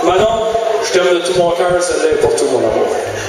Manon, je t'aime de tout mon cœur, celle-là est pour tout mon amour.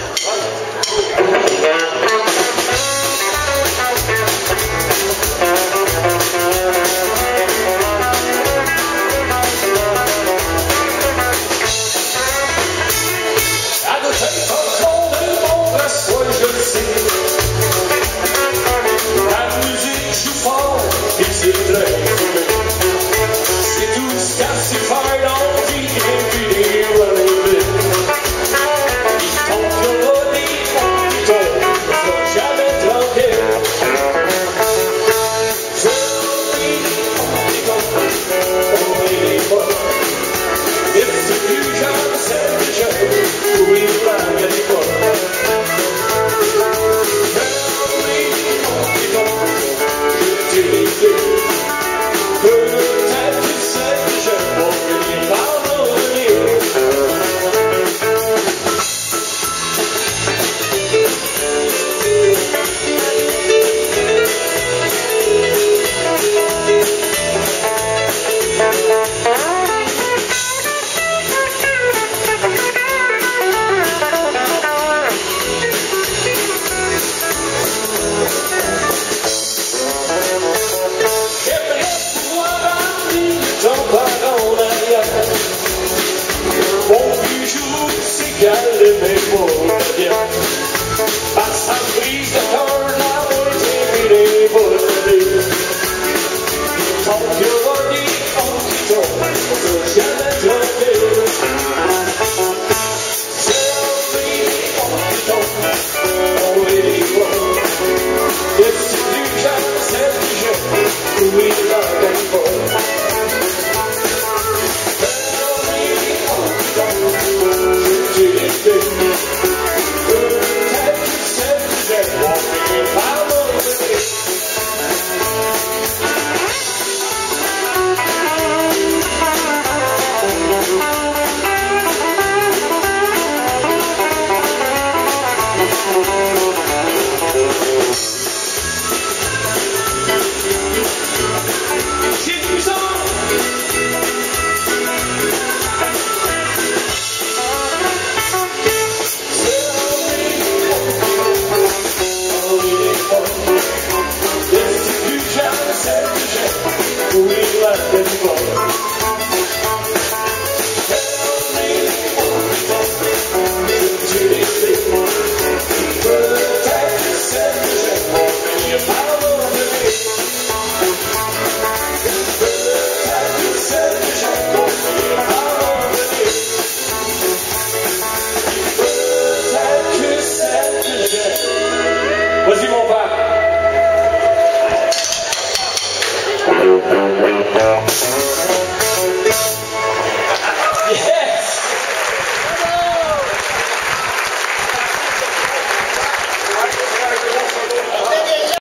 C'est tout ce qu'à s'y faire dans la vie et puis les relever. Ils tomberont des fonds qui tombent, ne sont jamais tranquilles. On est les bonnes. Et c'est plus jamais celle que j'aime, où ils blaguent à l'école. Je t'ai dit. Peut-être que c'est que je m'oublie pardonner. Elle aimait pas bien. À sa prise de cœur, la moitié des volets. Tant qu'il y aura des fonds qui tombent, on ne peut jamais tromper. C'est des fonds qui tombent, on les voit. Et si tu jamais celle que j'aime, oui, la gagne pas. Vas-y mon père.